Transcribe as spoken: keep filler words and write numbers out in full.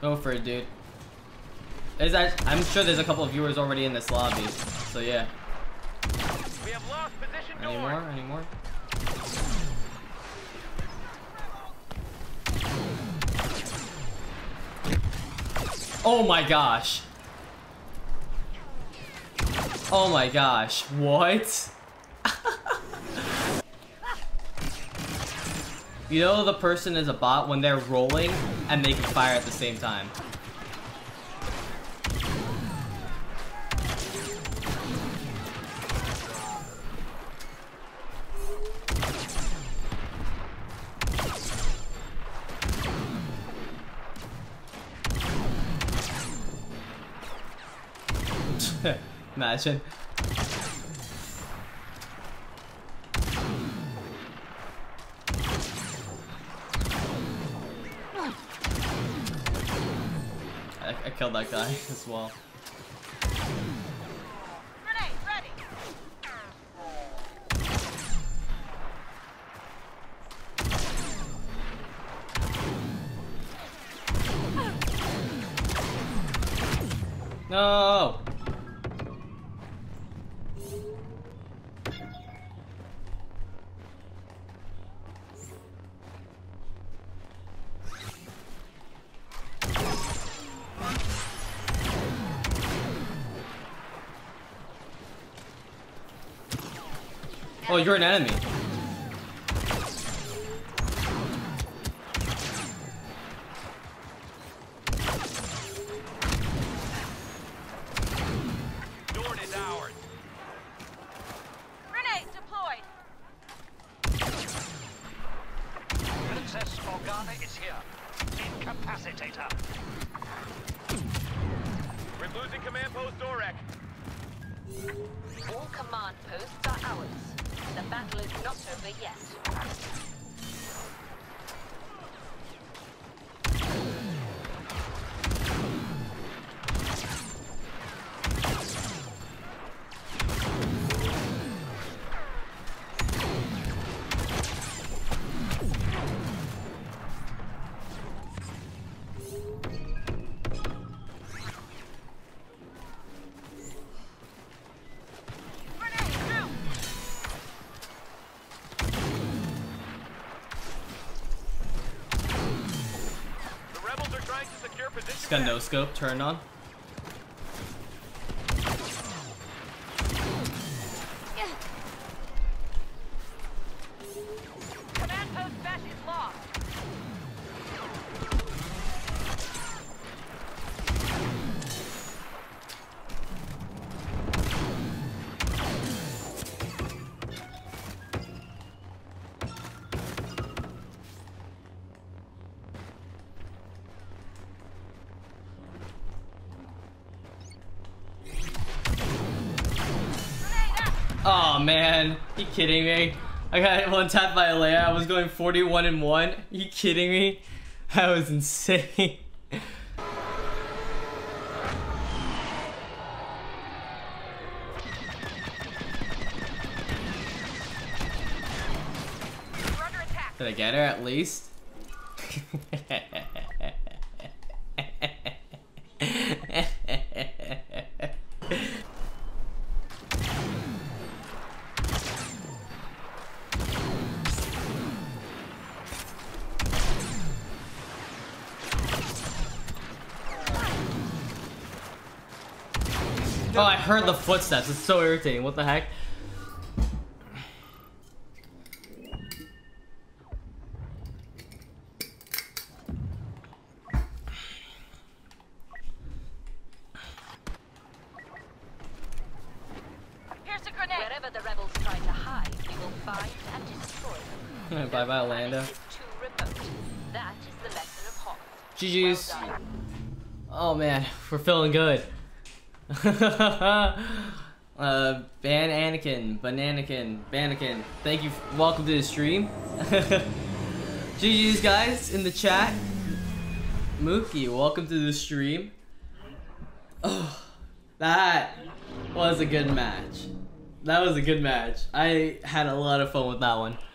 Go for it, dude. Is that? I'm sure there's a couple of viewers already in this lobby. So yeah. We have lost position. Any more? Any more? Oh my gosh. Oh my gosh. What? You know the person is a bot when they're rolling and they can fire at the same time. Imagine. I, I killed that guy as well. Grenade ready. No. Oh, you're an enemy. Dorn is ours. Grenade deployed. Princess Morgana is here. Incapacitate her. We're losing command post Dorek. All command posts are ours. The battle is not over yet. Just got no scope turned on. Command post bash is lost. Oh man, you kidding me? I got one tapped by a layer. I was going forty-one and one. You kidding me? That was insane. Did I get her at least? Oh, I heard the footsteps. It's so irritating. What the heck? Here's a grenade. Wherever the rebels try to hide, we will find and destroy them. Bye bye, Orlando. It's too remote. That is the lesson of Hoth. G G's. Well done. Oh man, we're feeling good. uh, Ban Anakin, Bananakin, Banakin. Thank you. Welcome to the stream. G G's guys in the chat. Mookie, welcome to the stream. Oh, that was a good match. That was a good match. I had a lot of fun with that one.